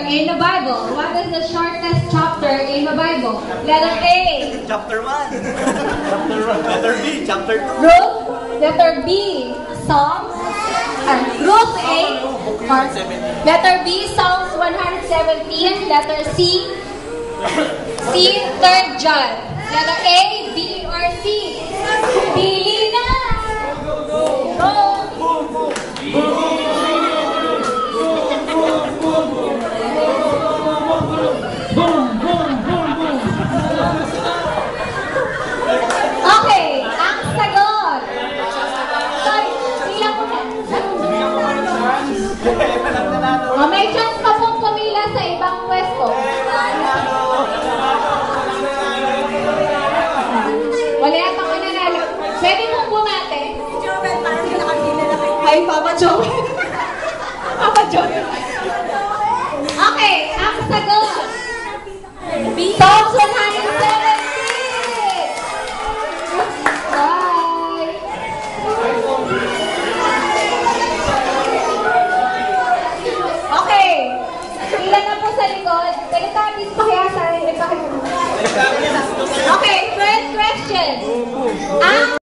in the Bible? What is the shortest chapter in the Bible? Letter A. Chapter 1. Letter B. Chapter 2. Ruth. Letter B. Psalms. Ruth 8. Letter B. Psalms 117. Letter C. 3rd John. Letter A, B, or C? Pili na! Go! Okay, ang sagot. Sorry, bilang ko na. May chance pa pong pumila sa ibang pwesto. Wala yata ka nanalo. Pwede mong bumate. Ay, Papa Joel. Papa Joel. Okay, ang sagot. Psalms 117. Bye. Okay. Ilan na po sa likod. Teletubbies pa kaya sa... Okay, first question.